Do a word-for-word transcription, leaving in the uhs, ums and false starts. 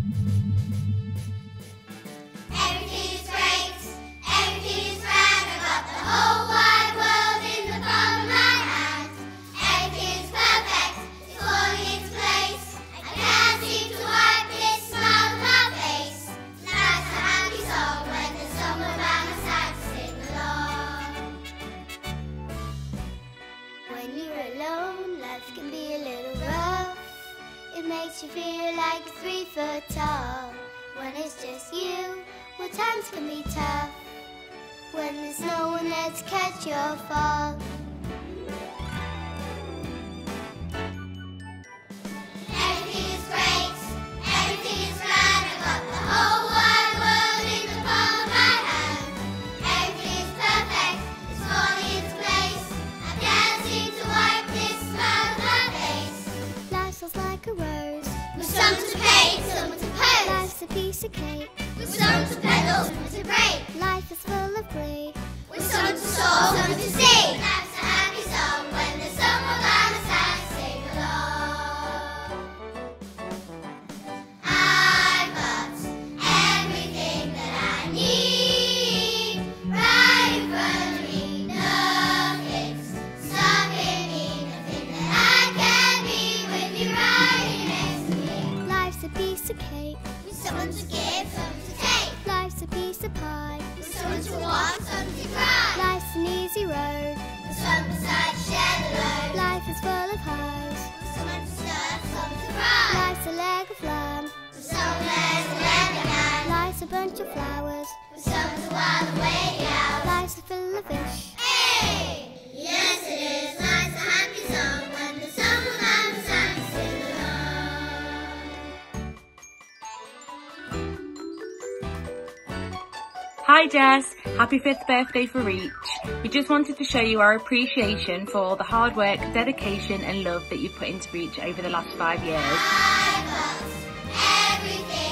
Everything is great, everything is grand. I got the whole wide world in the palm of my hand. Everything is perfect, it's falling into place. I can't seem to wipe this smile on my face. That's a happy song when there's someone by my side to sing along. When you're alone, life can be a little rough. It makes you feel like you're three foot tall. When it's just you, well, times can be tough. When there's no one there to catch your fall. Everything is great, everything is grand. I got the whole wide world in the palm of my hand. Everything is perfect, it's falling into place. I can't seem to wipe this smile on my face. Life feels like a rose, with some to paint, some to pose. Life's a piece of cake, with some to pedal, some to break. Life is full of glee, with some to soar, some to sing. Life's a happy song when there's someone by my side to sing along. I've got everything that I need right in front of me. Nothing's stopping me, nothing that I can't be with you right here next to me. Life's a piece of cake, with someone to give, someone to take. Life's a piece of pie, with someone to walk, someone to cry. Life's an easy road, with someone beside to share the load. Life is full of highs, with someone to surf, someone to cry. Life's a leg of lamb, with someone there's a leg of hand. Life's a bunch of flowers, with someone to while away the hours. Life's full of fish. Hey! Yes it is, life's a happy song when there's someone by my side to sing along. Hi Jess, happy fifth birthday for Reach. We just wanted to show you our appreciation for all the hard work, dedication and love that you've put into Reach over the last five years. I've got everything